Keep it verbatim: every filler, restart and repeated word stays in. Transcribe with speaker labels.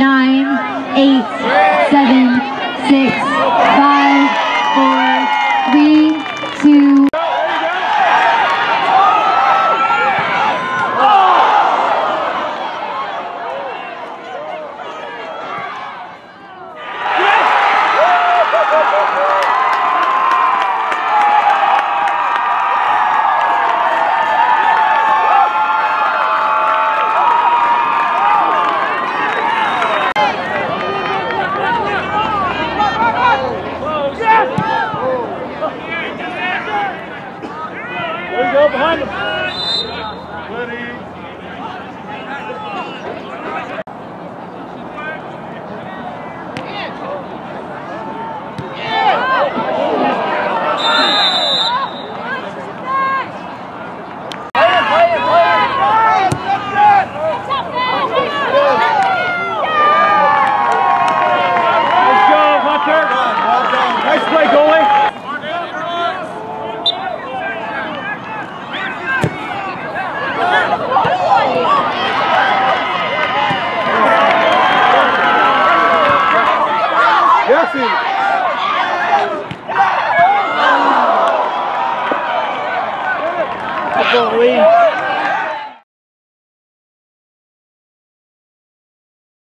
Speaker 1: nine, eight, seven, six, five, four, three, two.
Speaker 2: There you go, behind him. Ready. Let's go, Hunter. Nice play, goalie. Jesse! Good goal, Lee.